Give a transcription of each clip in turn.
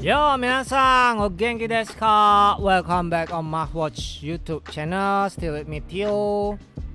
Yo, minasan, o genki desu ka? Welcome back on Mahwatch YouTube channel. Still with me Tio.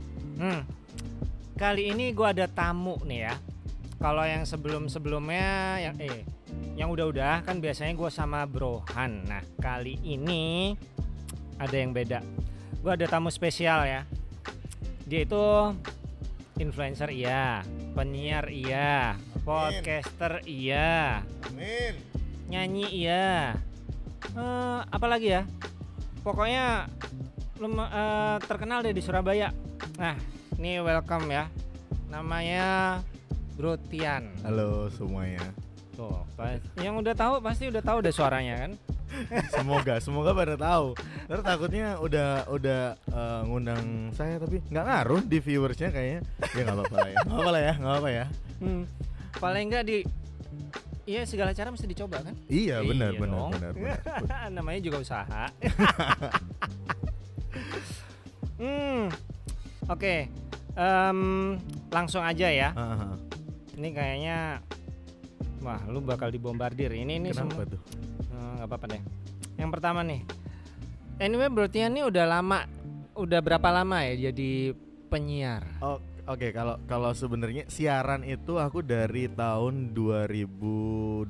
Kali ini gue ada tamu nih ya. Kalau yang sebelum-sebelumnya yang udah-udah kan biasanya gue sama Brohan. Nah, kali ini ada yang beda. Gue ada tamu spesial ya. Dia itu influencer iya, penyiar iya, podcaster iya, nyanyi iya, apalagi ya, pokoknya terkenal deh di Surabaya. Nah, ini welcome ya, namanya Bro Tian. Halo semuanya. Tuh, yang udah tahu pasti udah tahu deh suaranya kan. Semoga pada tahu. Terus takutnya udah ngundang saya tapi nggak ngaruh di viewersnya kayaknya. Ya nggak apa-apa ya. Paling nggak iya segala cara mesti dicoba kan? Iya benar. Namanya juga usaha. Oke. Langsung aja ya. Ini kayaknya wah, lu bakal dibombardir. Ini Kenapa semua. tuh? Nggak apa-apa deh. Yang pertama nih. Anyway, berarti ini udah lama. Udah berapa lama ya jadi penyiar? Oke, kalau sebenarnya siaran itu aku dari tahun 2012.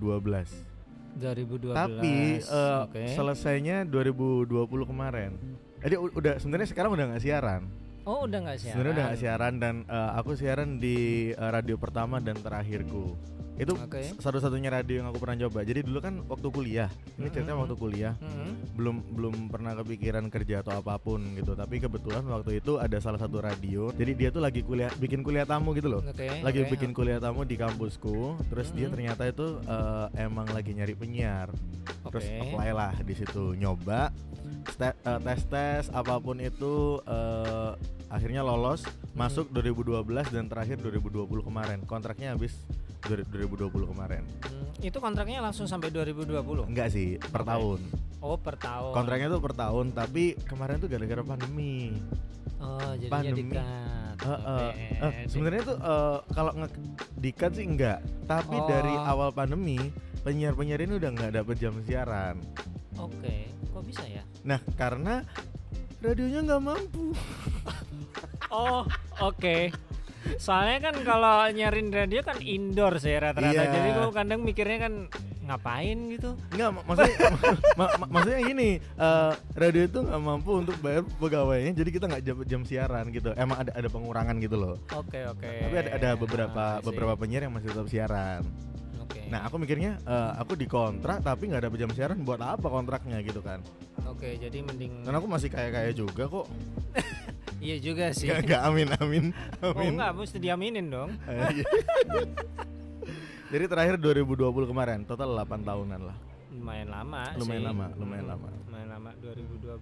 2012. Tapi selesainya 2020 kemarin. Jadi udah sebenarnya sekarang udah nggak siaran. Oh, udah nggak siaran. Sebenarnya udah nggak siaran dan aku siaran di radio pertama dan terakhirku. Itu satu-satunya radio yang aku pernah coba. Jadi dulu kan waktu kuliah. Ini ceritanya waktu kuliah. Belum pernah kepikiran kerja atau apapun gitu. Tapi kebetulan waktu itu ada salah satu radio. Jadi dia tuh lagi bikin kuliah tamu gitu loh. Bikin kuliah tamu di kampusku. Terus dia ternyata itu emang lagi nyari penyiar. Terus apply lah di situ, nyoba tes apapun itu, akhirnya lolos, masuk 2012 dan terakhir 2020 kemarin. Kontraknya habis 2020 kemarin. Itu kontraknya langsung sampai 2020? Enggak sih, per tahun. Oh, per tahun. Kontraknya tuh per tahun, tapi kemarin tuh gara-gara pandemi. Oh, jadinya di-cut. Sebenarnya tuh kalau di-cut sih enggak, tapi dari awal pandemi penyiar-penyiar ini udah nggak dapet jam siaran. Oke, kok bisa ya? Nah, karena radionya nggak mampu. Oh, oke. Soalnya kan kalau nyarin radio kan indoor sih rata-rata. Iya. Jadi gue kadang mikirnya kan ngapain gitu. Enggak, maksudnya maksudnya gini, radio itu nggak mampu untuk bayar pegawainya, jadi kita nggak dapat jam siaran gitu. Emang ada pengurangan gitu loh. Oke. Tapi ada beberapa penyiar yang masih tetap siaran. Nah, aku mikirnya aku dikontrak tapi nggak dapet jam siaran, buat apa kontraknya gitu kan? Oke, jadi mending. Dan aku masih kaya juga kok. Iya juga sih. Gak amin. Oh enggak, mesti diaminin dong. Jadi terakhir 2020 kemarin, total 8 tahunan lah. Lumayan lama. 2012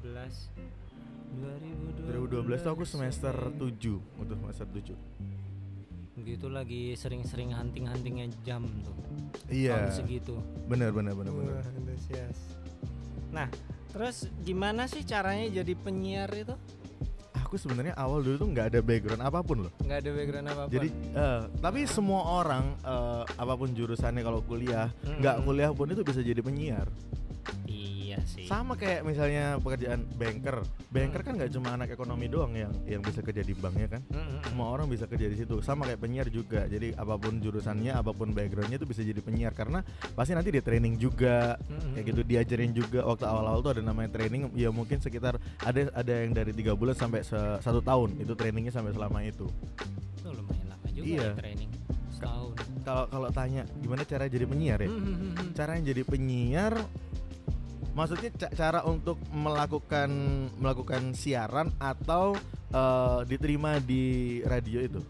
tuh aku semester 7, untuk semester 7. Gitu lagi sering-sering hunting-huntingnya jam tuh. Iya. Tahun segitu. Bener. Antusias. Nah, terus gimana sih caranya jadi penyiar itu? Aku sebenarnya awal dulu tuh nggak ada background apapun loh. Nggak ada background apapun. Jadi, tapi semua orang apapun jurusannya kalau kuliah, nggak kuliah pun itu bisa jadi penyiar. Iya sih. Sama kayak misalnya pekerjaan banker. Banker kan nggak cuma anak ekonomi doang yang bisa kerja di banknya kan. Semua orang bisa kerja di situ. Sama kayak penyiar juga. Jadi apapun jurusannya, apapun backgroundnya itu bisa jadi penyiar karena pasti nanti dia training juga, kayak gitu, diajarin juga. Waktu awal-awal tuh ada namanya training. Ya mungkin sekitar ada yang dari 3 bulan sampai 1 tahun. Itu trainingnya sampai selama itu. Oh, lumayan lama juga ya training. Setahun. Kalau tanya gimana cara jadi penyiar ya? Cara jadi penyiar, maksudnya cara untuk melakukan siaran atau diterima di radio itu?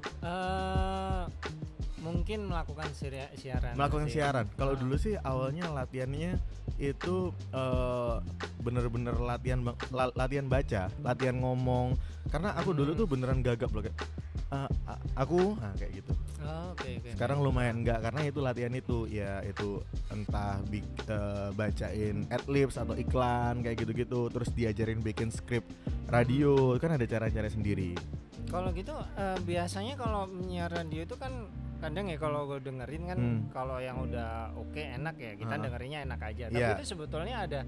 Mungkin melakukan siaran. Siaran. Kalau dulu sih awalnya latihannya itu bener-bener latihan baca, latihan ngomong. Karena aku dulu tuh beneran gagap loh kayak kayak gitu. Oke. Sekarang lumayan enggak karena itu latihan itu ya itu entah bacain adlibs atau iklan kayak gitu-gitu, terus diajarin bikin skrip radio, kan ada cara-cara sendiri. Kalau gitu biasanya kalau menyiar radio itu kan kadang ya kalau gue dengerin kan kalau yang udah oke enak ya kita dengerinnya enak aja. Tapi itu sebetulnya ada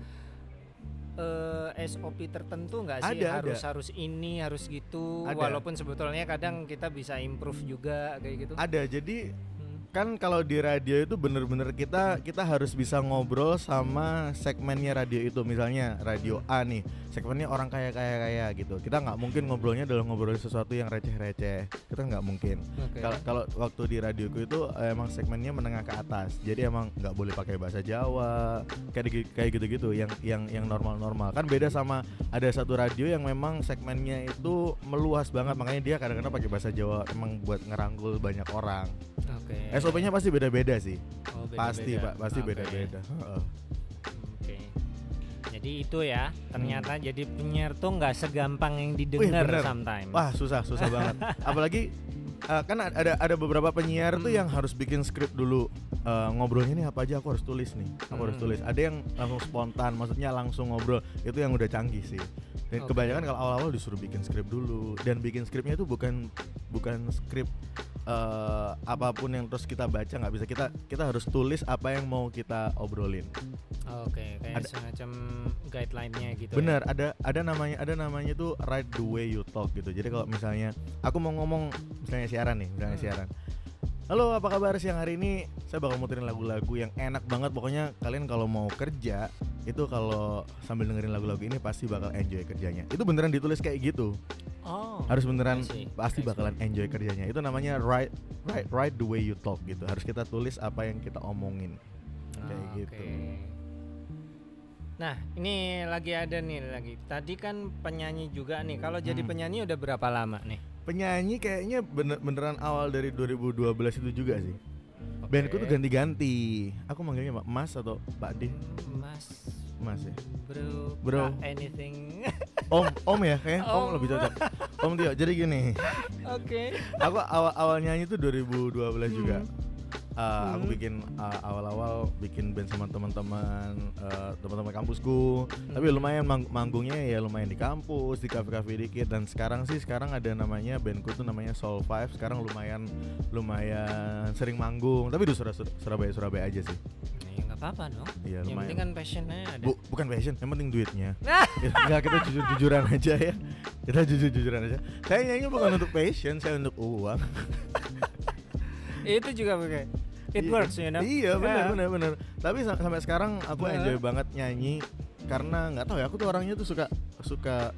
SOP tertentu nggak sih? Harus ini harus gitu. Walaupun sebetulnya kadang kita bisa improve juga kayak gitu. Ada. Jadi kan kalau di radio itu bener-bener kita harus bisa ngobrol sama segmennya radio itu. Misalnya radio A nih, segmennya orang kaya gitu. Kita nggak mungkin ngobrolnya dalam ngobrolin sesuatu yang receh-receh. Kita nggak mungkin. Kalau waktu di radioku itu emang segmennya menengah ke atas. Jadi emang nggak boleh pakai bahasa Jawa, kayak gitu-gitu. Yang normal-normal. Kan beda sama ada satu radio yang memang segmennya itu meluas banget. Makanya dia kadang-kadang pakai bahasa Jawa emang buat ngerangkul banyak orang. SOP-nya pasti beda-beda sih. Pasti beda-beda. Oke. Jadi itu ya, ternyata jadi penyiar tuh nggak segampang yang didengar sometimes. Wah, susah banget. Apalagi kan ada beberapa penyiar tuh yang harus bikin skrip dulu. Ngobrolnya nih apa aja aku harus tulis nih. Ada yang langsung spontan, maksudnya langsung ngobrol. Itu yang udah canggih sih. Dan kebanyakan kalau awal-awal disuruh bikin skrip dulu, dan bikin skripnya itu bukan skrip apapun yang terus kita baca, nggak bisa, kita harus tulis apa yang mau kita obrolin. Kayak semacam guideline-nya gitu. Bener, ya? ada namanya tuh write the way you talk gitu. Jadi kalau misalnya aku mau ngomong misalnya siaran. Halo, apa kabar siang hari ini? Saya bakal muterin lagu-lagu yang enak banget. Pokoknya kalian kalau mau kerja itu kalau sambil dengerin lagu-lagu ini pasti bakal enjoy kerjanya. Itu beneran ditulis kayak gitu. Harus beneran pasti bakalan enjoy kerjanya. Itu namanya write the way you talk gitu. Harus kita tulis apa yang kita omongin. Kayak gitu. Nah, ini lagi ada nih lagi. Tadi kan penyanyi juga nih. Kalau jadi penyanyi udah berapa lama nih? Penyanyi kayaknya beneran awal dari 2012 itu juga sih. Bandku tuh ganti-ganti. Aku manggilnya Mas atau Pak D? Mas ya. Bro. Anything. Om ya, kayaknya Om lebih cocok. Om Tio. Jadi gini. Aku awal nyanyi tuh 2012 juga. Aku bikin awal-awal bikin band sama teman-teman kampusku. Tapi lumayan manggungnya ya lumayan di kampus, di kafe-kafe dikit. Dan sekarang ada namanya bandku tuh namanya Soul Five. Sekarang lumayan sering manggung. Tapi di Surabaya aja sih. Ya nggak apa-apa dong. Iya, yang penting kan passionnya ada. Bukan passion, yang penting duitnya. Enggak, kita jujur-jujuran aja ya. Kita jujur-jujuran aja. Saya nyanyi bukan untuk passion, saya untuk uang. Itu juga pakai. It works, you know. Iya, benar. Tapi sampai sekarang aku enjoy banget nyanyi karena nggak tahu ya, aku tuh orangnya tuh suka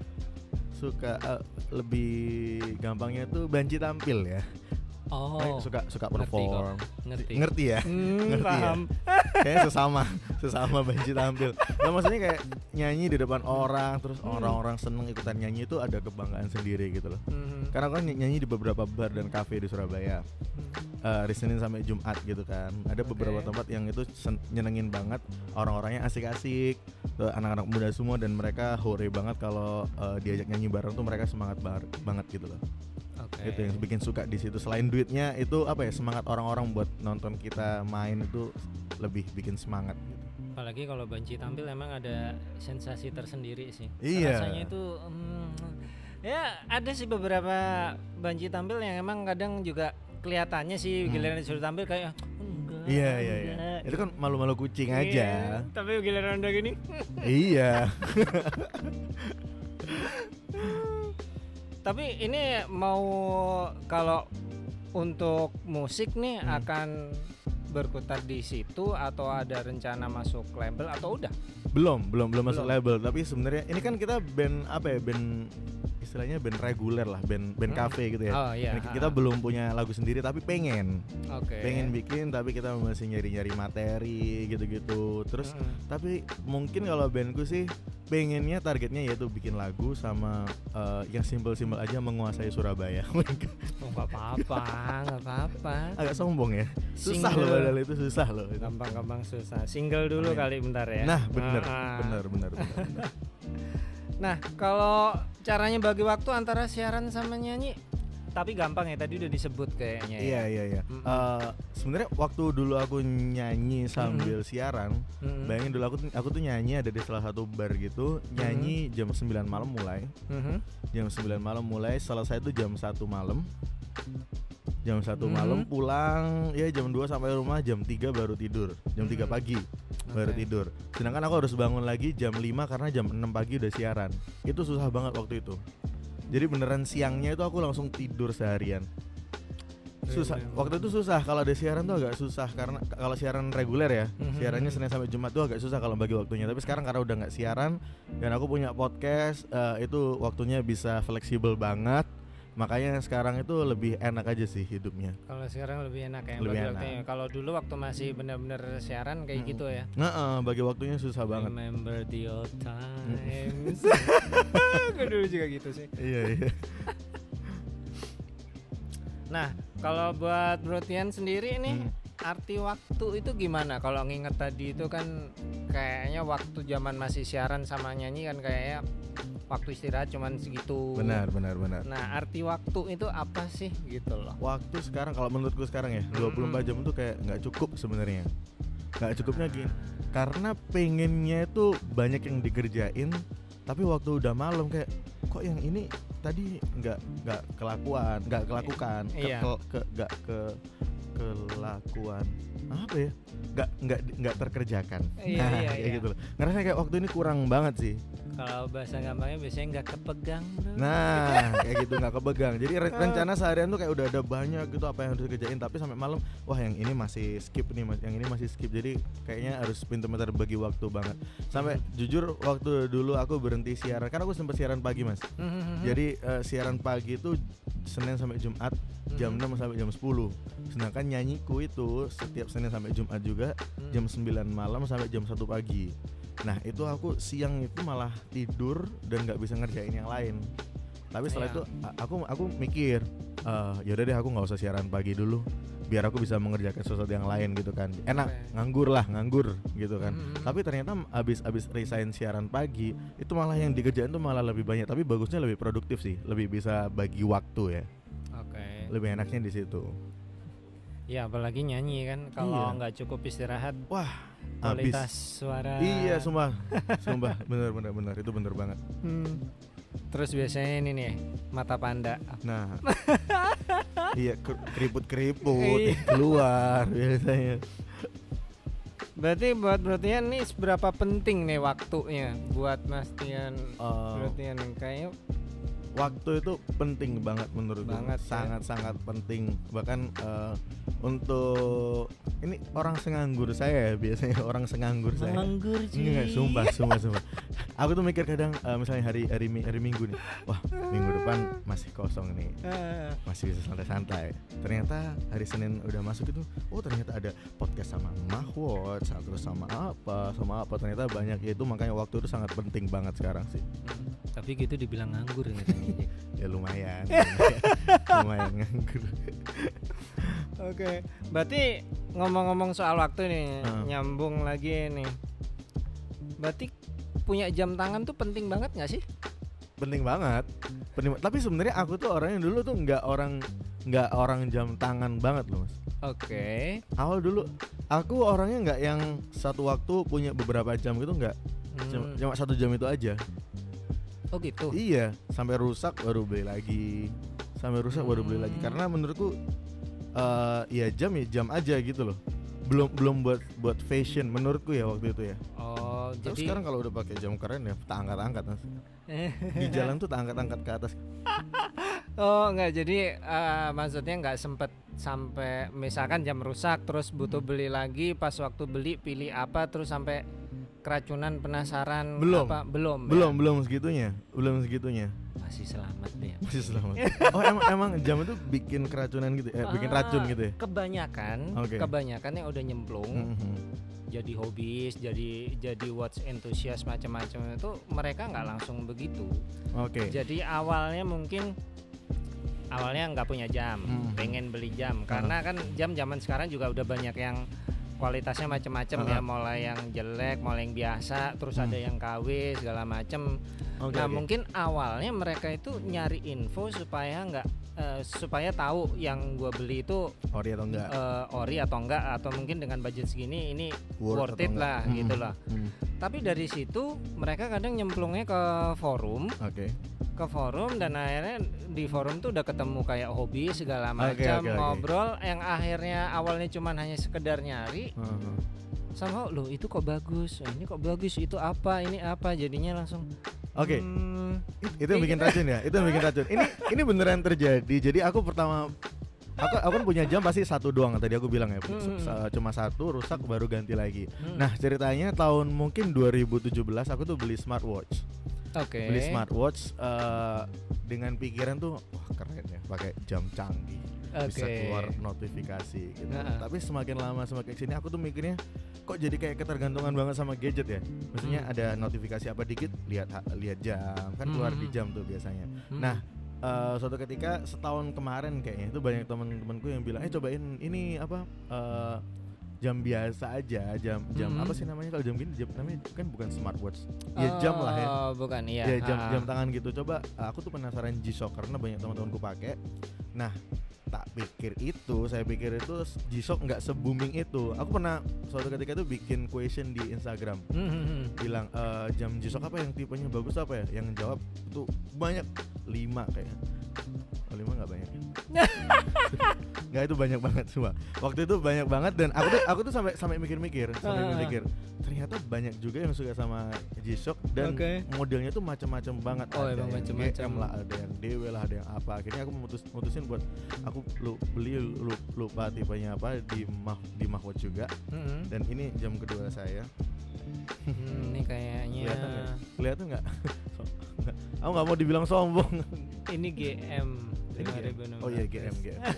lebih gampangnya tuh banci tampil ya. Suka perform. Ngerti ya? Paham. Kayaknya sesama banci tampil. Nah, maksudnya kayak nyanyi di depan orang, terus orang-orang seneng ikutan nyanyi itu ada kebanggaan sendiri gitu loh. Karena aku kan nyanyi di beberapa bar dan kafe di Surabaya. Hari Senin sampai Jumat gitu kan. Ada beberapa tempat yang itu nyenengin banget, orang-orangnya asik-asik, anak-anak muda semua, dan mereka hore banget kalau diajak nyanyi bareng tuh mereka semangat banget gitu loh. Itu yang bikin suka di situ. Selain duitnya itu apa ya, semangat orang-orang buat nonton kita main itu lebih bikin semangat gitu. Apalagi kalau banci tampil emang ada sensasi tersendiri sih. Iya. Rasanya itu ya ada sih beberapa banci tampil yang emang kadang juga kelihatannya sih giliran disuruh tampil kayak enggak. Iya. Itu kan malu-malu kucing aja. Tapi giliran udah gini. Iya. Tapi ini mau kalau untuk musik nih akan berkutat di situ atau ada rencana masuk label atau udah? Belum masuk label. Tapi sebenarnya ini kan kita band apa ya, band istilahnya band reguler lah, band cafe gitu ya. Kita belum punya lagu sendiri tapi pengen bikin, tapi kita masih nyari materi gitu-gitu. Terus tapi mungkin kalau bandku sih pengennya targetnya yaitu bikin lagu sama yang simpel-simpel aja, menguasai Surabaya. Nggak apa-apa. Agak sombong ya. Susah loh, padahal itu susah loh. Gampang susah. Single dulu kali bentar ya. Nah bener. Nah, kalau caranya bagi waktu antara siaran sama nyanyi, tapi gampang ya, tadi udah disebut kayaknya. Iya. Sebenarnya waktu dulu aku nyanyi sambil siaran, bayangin dulu aku tuh nyanyi ada di salah satu bar gitu, nyanyi jam 9 malam mulai. Jam 9 malam mulai, selesai itu jam 1 malam. Jam 1 malam pulang ya jam 2 sampai rumah jam 3 baru tidur. Jam 3 pagi baru tidur. Sedangkan aku harus bangun lagi jam 5 karena jam 6 pagi udah siaran. Itu susah banget waktu itu. Jadi beneran siangnya itu aku langsung tidur seharian. Susah. Waktu itu susah kalau ada siaran tuh agak susah karena kalau siaran reguler ya, siarannya Senin sampai Jumat tuh agak susah kalau bagi waktunya. Tapi sekarang karena udah nggak siaran dan aku punya podcast, itu waktunya bisa fleksibel banget. Makanya sekarang itu lebih enak aja sih hidupnya. Kalau sekarang lebih enak ya. Lebih bagi enak. Waktunya. Kalau dulu waktu masih benar-benar siaran kayak gitu ya. Bagi waktunya susah banget. Remember the old times. Gue dulu juga gitu sih. Iya. Nah, kalau buat Bro Tian sendiri nih, arti waktu itu gimana? Kalau nginget tadi itu kan kayaknya waktu zaman masih siaran sama nyanyi kan kayaknya waktu istirahat cuman segitu. Benar. Nah, arti waktu itu apa sih gitu loh? Waktu sekarang kalau menurutku sekarang ya 24 jam itu kayak nggak cukup sebenarnya. Nggak cukupnya gini. Karena pengennya itu banyak yang dikerjain, tapi waktu udah malam kayak kok yang ini tadi nggak kelakukan kelakuan apa ya nggak terkerjakan kayak gitu loh. Ngerasa kayak waktu ini kurang banget sih. Kalau bahasa gampangnya biasanya nggak kepegang bro. Nah kayak gitu nggak kepegang. Jadi rencana seharian tuh kayak udah ada banyak gitu apa yang harus dikerjain, tapi sampai malam wah yang ini masih skip nih, yang ini masih skip. Jadi kayaknya harus pintar-pintar bagi waktu banget. Sampai jujur waktu dulu aku berhenti siaran karena aku sempat siaran pagi mas. Jadi siaran pagi itu Senin sampai Jumat jam 6 sampai jam 10. Sedangkan nyanyiku itu setiap Senin sampai Jumat juga jam 9 malam sampai jam 1 pagi. Nah itu aku siang itu malah tidur dan nggak bisa ngerjain yang lain. Tapi setelah itu aku mikir yaudah deh aku nggak usah siaran pagi dulu, biar aku bisa mengerjakan sesuatu yang lain gitu kan. Enak nganggur gitu kan. Tapi ternyata abis resign siaran pagi itu malah yang dikerjain tuh malah lebih banyak. Tapi bagusnya lebih produktif sih, lebih bisa bagi waktu ya. Lebih enaknya di situ. Ya apalagi nyanyi kan, kalau nggak cukup istirahat, wah kualitas suara. Iya sumpah bener itu bener banget. Terus biasanya ini nih mata panda. Nah iya keriput keluar biasanya. Berarti buat Bro Tian nih seberapa penting nih waktunya buat Mas Tian? Bro Tian kayaknya waktu itu penting banget menurutku, sangat penting. Bahkan untuk ini orang senganggur saya ya, biasanya orang senganggur saya. Nganggur sih. Enggak, sumpah. Aku tuh mikir kadang misalnya hari Minggu nih, wah minggu depan masih kosong nih, masih bisa santai-santai. Ternyata hari Senin udah masuk itu, oh ternyata ada podcast sama Mahwot, terus sama apa, ternyata banyak. Itu makanya waktu itu sangat penting banget sekarang sih. Tapi gitu dibilang nganggur ya. Ya lumayan nganggur. Oke, berarti ngomong-ngomong soal waktu nih, nyambung lagi nih. Berarti punya jam tangan tuh penting banget nggak sih? Penting banget. Tapi sebenarnya aku tuh orangnya dulu tuh nggak orang jam tangan banget loh mas. Oke. Awal dulu aku orangnya nggak yang satu waktu punya beberapa jam gitu, nggak. Cuma 1 jam itu aja. Oh gitu. Iya, sampai rusak baru beli lagi. Karena menurutku ya jam aja gitu loh. Belum buat fashion menurutku ya waktu itu ya. Oh, terus jadi sekarang kalau udah pakai jam keren ya tak angkat-angkat mas. Di jalan tuh tak angkat-angkat ke atas. Oh enggak, jadi maksudnya nggak sempet sampai misalkan jam rusak terus butuh beli lagi, pas waktu beli pilih apa terus sampai keracunan, penasaran. Belum segitunya. Masih selamat deh. Masih selamat. Oh emang jam itu bikin keracunan gitu bikin racun gitu ya. Kebanyakan yang udah nyemplung jadi hobis, jadi watch enthusiast macam-macam itu mereka nggak langsung begitu. Jadi awalnya nggak punya jam, pengen beli jam karena kan jam zaman sekarang juga udah banyak yang kualitasnya macam-macam ya, mulai yang jelek, mulai yang biasa, terus ada yang KW segala macam. Mungkin awalnya mereka itu nyari info supaya nggak supaya tahu yang gue beli itu ori atau enggak atau mungkin dengan budget segini ini worth it lah gitu lah. Tapi dari situ mereka kadang nyemplungnya ke forum. Ke forum dan akhirnya di forum tuh udah ketemu kayak hobi segala macam, ngobrol yang akhirnya awalnya cuman hanya sekedar nyari. Sama loh itu kok bagus, ini kok bagus, itu apa, ini apa, jadinya langsung itu yang bikin racun ya, itu yang bikin racun. Ini beneran terjadi. Jadi aku pertama aku kan punya jam pasti satu doang tadi aku bilang ya, cuma satu rusak baru ganti lagi. Nah ceritanya tahun mungkin 2017 aku tuh beli smartwatch. Beli smartwatch dengan pikiran tuh wah keren ya pakai jam canggih. Bisa keluar notifikasi gitu. Tapi semakin lama semakin sini aku tuh mikirnya kok jadi kayak ketergantungan banget sama gadget ya. Maksudnya ada notifikasi apa dikit lihat jam kan keluar di jam tuh biasanya. Nah suatu ketika setahun kemarin kayaknya itu banyak teman-temanku yang bilang cobain ini apa jam biasa aja, jam apa sih namanya kalau jam gini, jam namanya kan bukan smartwatch. Ya jam lah ya. Bukan iya. Ya jam tangan gitu. Coba aku tuh penasaran G-Shock karena banyak teman-temanku pakai. Nah, saya pikir itu G-Shock nggak se-booming itu. Aku pernah suatu ketika itu bikin question di Instagram, bilang jam G-Shock apa yang tipenya bagus apa ya? Yang jawab itu banyak 5 kayaknya. 5 nggak banyak. Nggak, itu banyak banget semua. Waktu itu banyak banget dan aku tuh sampai mikir-mikir, ternyata banyak juga yang suka sama G-Shock dan modelnya tuh macam-macam banget. Ada yang GM lah, ada yang DW lah, ada yang apa. Akhirnya aku mutusin buat aku beli lupa tipenya apa di Mahwatch juga. Dan ini jam kedua saya. Ini kayaknya kelihatan nggak? Aku nggak mau dibilang sombong. Ini GM. Oh iya GM.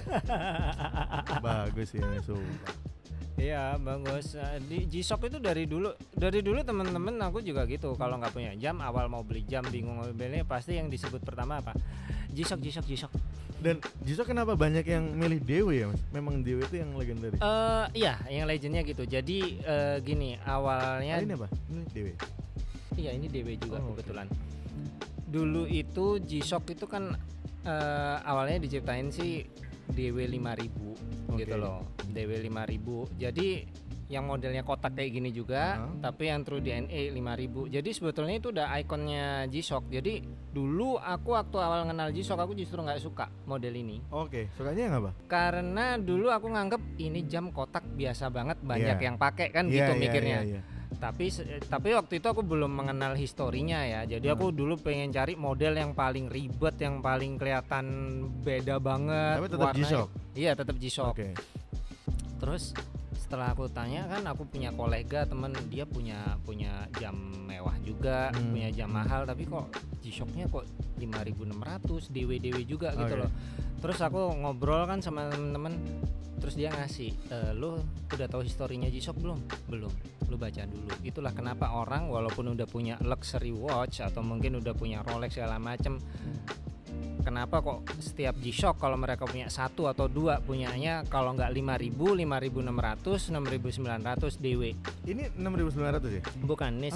Bagus ya, sumpah. Iya bagus. Di G-Shock itu dari dulu temen-temen aku juga gitu. Kalau nggak punya jam, awal mau beli jam bingung mau belinya, pasti yang disebut pertama apa? G-Shock. Dan G-Shock kenapa banyak yang milih DW ya mas? Memang DW itu yang legendaris? Iya yang legendnya gitu. Jadi gini awalnya. Ini apa? Ini DW? Iya ini DW juga kebetulan. Dulu itu G-Shock itu kan awalnya diciptain sih DW 5000 gitu loh. DW 5000. Jadi yang modelnya kotak kayak gini juga, tapi yang True DNA 5000. Jadi sebetulnya itu udah ikonnya G-Shock. Jadi dulu aku waktu awal kenal G-Shock aku justru nggak suka model ini. Sukanya yang apa? Karena dulu aku nganggep ini jam kotak biasa banget, banyak yang pakai kan gitu mikirnya. Tapi waktu itu aku belum mengenal historinya ya. Jadi aku dulu pengen cari model yang paling ribet, yang paling kelihatan beda banget. Tapi tetap G-Shock. Iya, tetap G-Shock. Terus setelah aku tanya kan aku punya kolega temen dia punya jam mewah juga, punya jam mahal tapi kok G-Shocknya kok 5.600 DW juga gitu loh. Terus aku ngobrol kan sama temen-temen, terus dia ngasih, lu udah tahu historinya G-Shock belum? Belum. Lu baca dulu. Itulah kenapa orang walaupun udah punya luxury watch atau mungkin udah punya Rolex segala macem, kenapa kok setiap G-Shock kalau mereka punya satu atau dua punyanya kalau nggak 5.000, 5.600, 6.900 DW. Ini 6.900 ya? Bukan, ini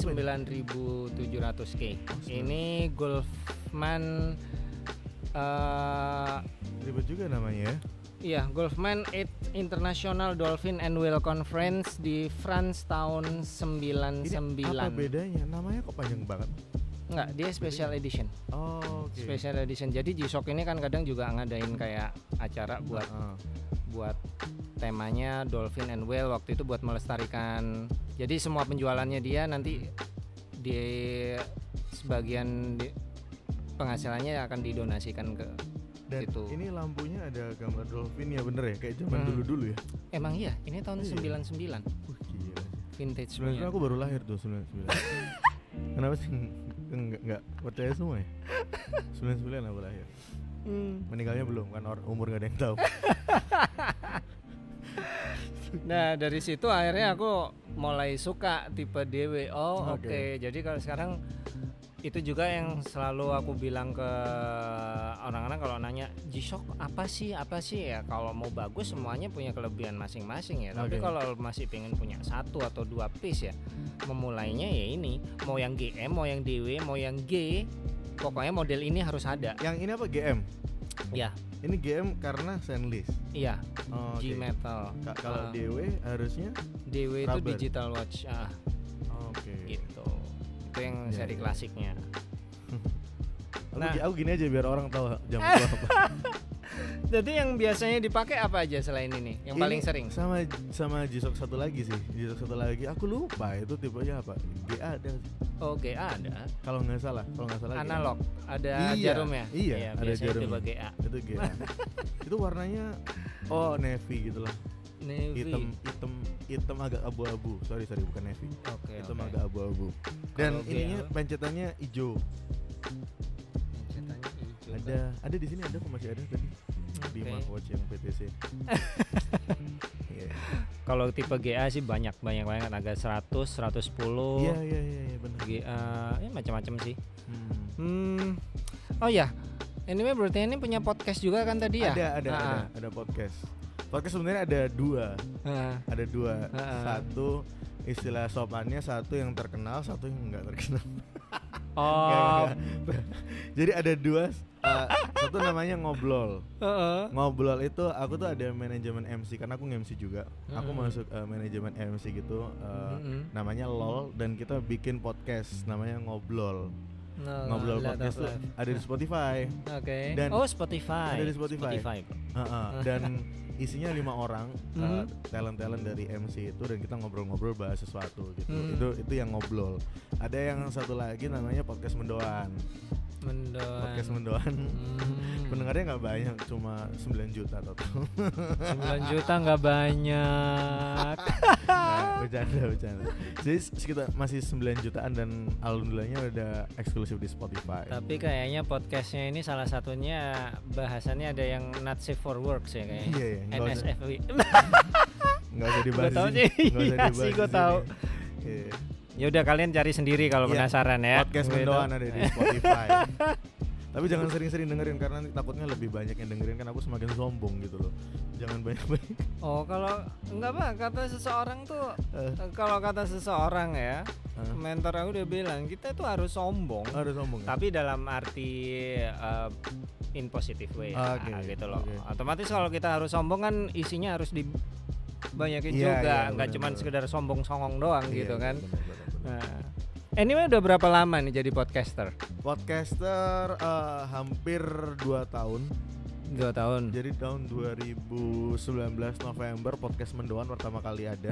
9.700K. Ini Golfman ribet juga namanya ya. Iya, Golfman 8 International Dolphin and Whale Conference di France tahun 99. Ini apa bedanya? Namanya kok panjang banget? Enggak, dia special edition. Special edition. Jadi G-Shock ini kan kadang juga ngadain kayak acara buat temanya Dolphin and Whale, waktu itu buat melestarikan. Jadi semua penjualannya dia nanti di sebagian penghasilannya akan didonasikan ke dan situ. Ini lampunya ada gambar dolphin ya, bener ya, kayak zaman dulu ya. Emang iya, ini tahun 99. Gila. Vintage. 99 aku baru lahir tuh 99. Kenapa sih enggak percaya semua ya? 99 aku lahir. Meninggalnya belum kan, umur gak ada yang tahu. Nah dari situ akhirnya aku mulai suka tipe DW. Oke. Jadi kalau sekarang itu juga yang selalu aku bilang ke orang-orang kalau nanya G-Shock apa sih ya, kalau mau bagus semuanya punya kelebihan masing-masing ya. Tapi kalau masih pengen punya satu atau dua piece ya, memulainya ya ini, mau yang GM, mau yang DW, mau yang G, pokoknya model ini harus ada. Yang ini apa GM? Ya, Ini GM karena stainless. Iya. G metal. Kalau DW harusnya DW itu digital watch. Oke. Gitu. Itu yang seri klasiknya. Aku gini aja biar orang tahu jam gua apa. Jadi yang biasanya dipakai apa aja selain ini? Yang paling sering? Sama G-Shock satu lagi sih. G-Shock satu lagi. Aku lupa itu tipenya apa. GA ada. Oh, GA ada. Kalau nggak salah. Analog. Ada jarumnya. Iya, ada jarum. Tipe GA. Itu GA. Itu warnanya navy gitu lah. Navy. Hitam agak abu-abu. Sorry bukan navy. Hitam agak abu-abu. Dan ininya pencetannya hijau. Ada di sini, ada kok, masih ada tadi di Smartwatch yang PTC. Kalau tipe GA sih banyak banget, agak 100, 110. Iya benar. GA ya macam-macam sih. Oh ya, anyway berarti ini punya podcast juga kan tadi ya? Ada podcast. Podcast sebenarnya ada dua. Ada dua. Satu istilah sopannya, satu yang terkenal, satu yang enggak terkenal. Jadi ada dua. Satu namanya ngobrol. Ngobrol itu aku tuh ada manajemen MC karena aku nge-MC juga. Aku masuk manajemen MC gitu. Namanya LOL, dan kita bikin podcast namanya ngobrol. Ngobrol podcast tuh ada di Spotify. Dan Spotify. Ada di Spotify. Dan isinya 5 orang talent dari MC itu, dan kita ngobrol-ngobrol bahas sesuatu gitu. Itu yang ngobrol. Ada yang satu lagi namanya podcast mendoan. Podcast mendoan. Pendengarnya nggak banyak, cuma 9 juta total. 9 juta nggak banyak. Bercanda. Jadi sekitar masih 9 jutaan, dan alhamdulillahnya udah eksklusif di Spotify. Tapi kayaknya podcastnya ini salah satunya bahasannya ada yang not safe for work sih kayaknya. Iya. NSFW. Nggak usah dibahas. Iya sih, gue tahu. Ya udah, kalian cari sendiri kalau penasaran ya. Podcast mendoan ada di Spotify. Tapi jangan sering-sering dengerin, karena takutnya lebih banyak yang dengerin, kan aku semakin sombong gitu loh. Jangan banyak-banyak. Kalau enggak Pak, kata seseorang tuh kalau kata seseorang ya, mentor aku udah bilang kita tuh harus sombong. Tapi dalam arti in positive way gitu loh. Otomatis kalau kita harus sombong kan isinya harus dibanyakin juga, enggak cuma sekedar sombong-songong doang gitu kan. Anyway, udah berapa lama nih jadi podcaster? Hampir 2 tahun. 2 tahun. Jadi tahun 2019 November podcast mendoan pertama kali ada.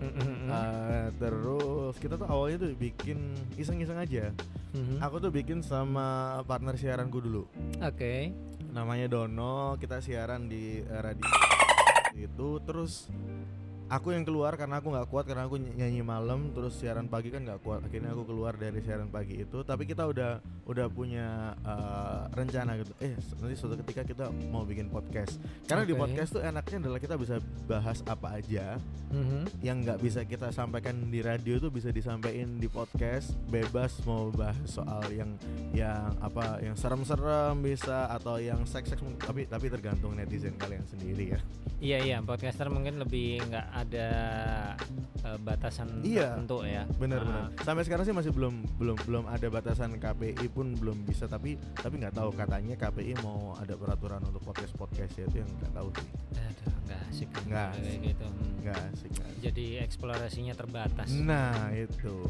Terus kita tuh awalnya tuh bikin iseng-iseng aja. Aku tuh bikin sama partner siaranku dulu. Namanya Dono. Kita siaran di radio itu. Terus aku yang keluar karena aku nggak kuat, karena aku nyanyi malam, terus siaran pagi kan nggak kuat. Akhirnya aku keluar dari siaran pagi itu. Tapi kita udah punya rencana gitu. Nanti suatu ketika kita mau bikin podcast. Karena di podcast tuh enaknya adalah kita bisa bahas apa aja. Yang nggak bisa kita sampaikan di radio tuh bisa disampaikan di podcast. Bebas mau bahas soal yang serem-serem bisa, atau yang seks, tapi tergantung netizen kalian sendiri ya. Iya, podcaster mungkin lebih nggak ada batasan tertentu ya. Benar. Sampai sekarang sih masih belum ada batasan, KPI pun belum bisa, tapi nggak tahu, katanya KPI mau ada peraturan untuk podcast ya, itu yang nggak tahu sih. Nggak asik kayak gitu. Nggak asik. Jadi eksplorasinya terbatas. Nah itu.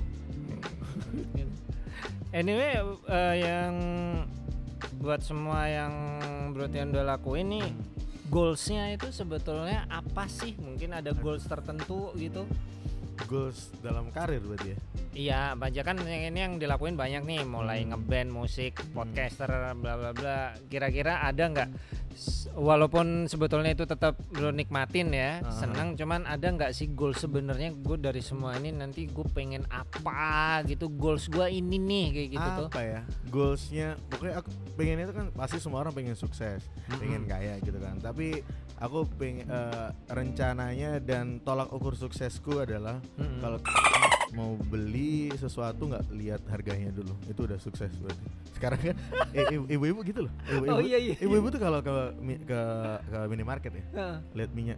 Anyway, yang buat semua yang Brotian udah lakuin nih, goalsnya itu sebetulnya apa sih? Mungkin ada goals tertentu gitu? Goals dalam karir berarti ya? Iya, banyak kan yang ini yang dilakuin banyak nih, mulai ngeband, musik, podcaster, bla bla bla. Kira-kira ada nggak? Walaupun sebetulnya itu tetap lo nikmatin ya, senang, cuman ada nggak sih goal sebenarnya gue dari semua ini nanti gue pengen apa gitu, goals gue ini nih kayak gitu apa tuh? Apa ya? Goalsnya, pokoknya aku pengennya itu kan pasti semua orang pengen sukses, pengen kaya gitu kan. Tapi aku pengen rencananya dan tolak ukur suksesku adalah kalau mau beli sesuatu nggak lihat harganya dulu, itu udah sukses berarti. Sekarang kan ibu-ibu gitu loh. Ibu-ibu tuh kalau ke minimarket ya, lihat minyak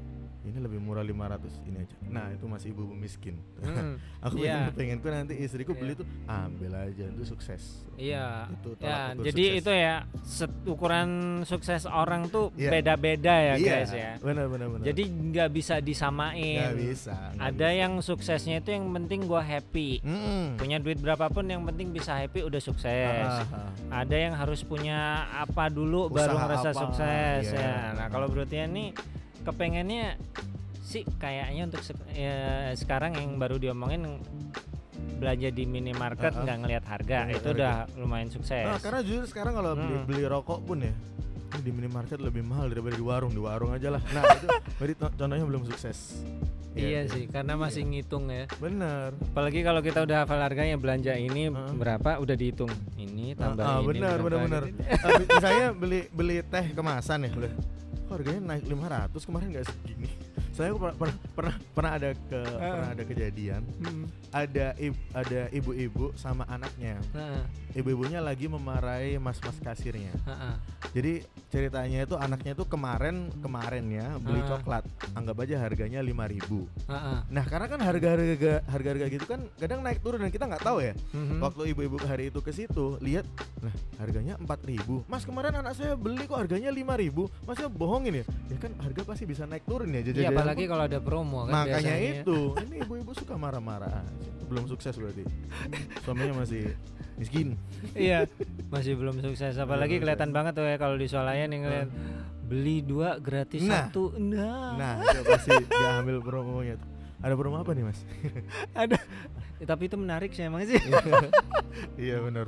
ini lebih murah 500, ini aja. Nah itu masih ibu miskin. Aku pengenku nanti istriku beli tuh ambil aja, itu sukses. Iya. Jadi sukses. Itu ya ukuran sukses orang tuh beda-beda ya guys ya. Benar. Jadi nggak bisa disamain. Nggak bisa. Ada yang suksesnya itu yang penting gua happy. Punya duit berapapun yang penting bisa happy udah sukses. Ada yang harus punya apa dulu baru ngerasa sukses ya. Nah kalau Brotian nih kepengennya sih kayaknya untuk sekarang yang baru diomongin belanja di minimarket nggak ngelihat harga itu udah lumayan sukses. Nah, karena jujur sekarang kalau beli rokok pun ya di minimarket lebih mahal daripada di warung aja lah. Nah itu berarti contohnya belum sukses. Iya sih, karena masih ngitung ya. Bener. Apalagi kalau kita udah hafal harganya, belanja ini berapa udah dihitung. Ini tambah ini. Bener. Misalnya beli teh kemasan ya, harganya naik 500 kemarin nggak segini. Saya pernah ada kejadian. Ada ibu-ibu sama anaknya. Ibu-ibunya lagi memarahi mas-mas kasirnya. Jadi ceritanya itu anaknya itu kemarin ya beli coklat, anggap aja harganya 5.000. Nah karena kan harga gitu kan kadang naik turun dan kita nggak tahu ya. Waktu ibu-ibu hari itu ke situ lihat, nah harganya 4.000. Mas kemarin anak saya beli kok harganya 5.000. Masnya bohongin ya? Ya kan harga pasti bisa naik turun ya. Iya apalagi kalau ada promo kan. Makanya itu, ini ibu-ibu suka marah-marah. Belum sukses berarti. Suaminya masih miskin. Iya, masih belum sukses. Apalagi kelihatan banget tuh ya kalau di Swalayan yang ngeliat beli 2 gratis 1. Nah, itu pasti dia ambil promonya tuh. Ada promo apa nih, Mas? Ada. Tapi itu menarik sih emang sih. Iya, benar.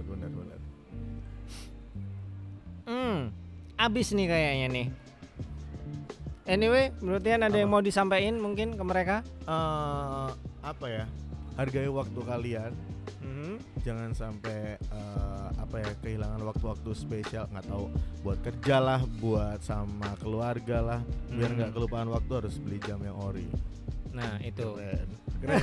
Abis nih kayaknya nih. Anyway, menurutnya ada yang mau disampaikan mungkin ke mereka? Apa ya? Hargai waktu kalian. Jangan sampai kehilangan waktu-waktu spesial, nggak tahu buat kerja lah, buat sama keluarga lah, biar nggak kelupaan waktu harus beli jam yang ori. Nah itu keren.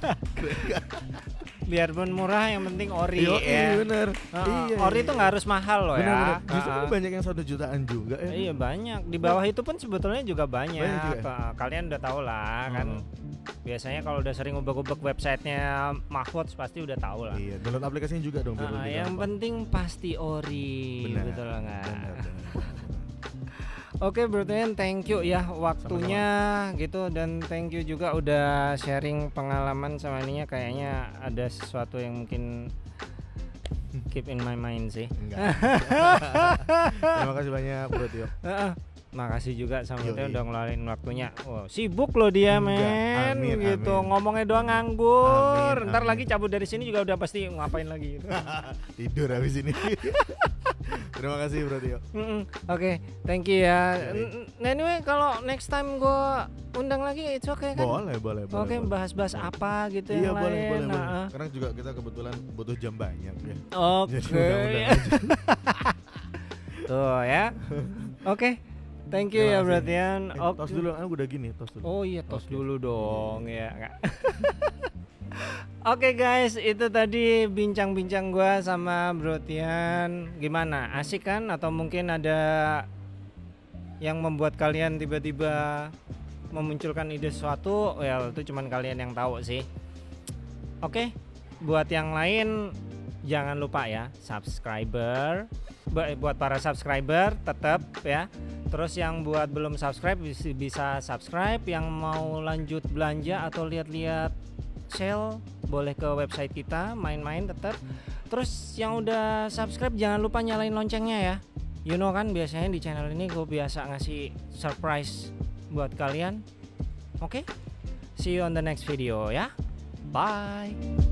Biarpun murah yang penting ori. Iya bener. Ori itu nggak harus mahal loh ya. Justru banyak yang 1 jutaan juga ya. Iya banyak. Di bawah itu pun sebetulnya juga banyak. Kalian udah tahu lah kan. Biasanya kalau udah sering ubek-ubek websitenya Mahfudz pasti udah tahu lah. Iya, download aplikasinya juga dong. Yang penting pasti ori. Betul nggak? Oke, Brotian, thank you ya waktunya. Sama-sama. Gitu, dan thank you juga udah sharing pengalaman sama ininya. Kayaknya ada sesuatu yang mungkin keep in my mind sih. Terima kasih banyak Brotian. Makasih juga sama kita udah ngeluarin waktunya. Sibuk loh dia men. Gitu. Amin. Ngomongnya doang nganggur. Ntar lagi cabut dari sini juga udah pasti ngapain lagi gitu. Tidur habis ini. Terima kasih Bro Tio. Oke, thank you ya. Anyway, kalau next time gue undang lagi it's okay kan? Boleh. Oke, bahas-bahas apa gitu yang lain. Boleh. Karena juga kita kebetulan butuh jam banyak ya. Oke. Tuh ya. Oke. Thank you ya Brotian. Tos dulu, aku udah gini, tos dulu. Oh iya, tos dulu dong ya. Oke guys, itu tadi bincang-bincang gua sama Brotian. Gimana? Asik kan? Atau mungkin ada yang membuat kalian tiba-tiba memunculkan ide sesuatu? Well, itu cuman kalian yang tahu sih. Oke, buat yang lain jangan lupa ya, subscriber. Buat para subscriber tetap ya. Terus yang buat belum subscribe bisa subscribe. Yang mau lanjut belanja atau lihat-lihat sale boleh ke website kita, main-main tetap. Terus yang udah subscribe jangan lupa nyalain loncengnya ya. You know kan biasanya di channel ini gue biasa ngasih surprise buat kalian. Oke? See you on the next video ya. Bye.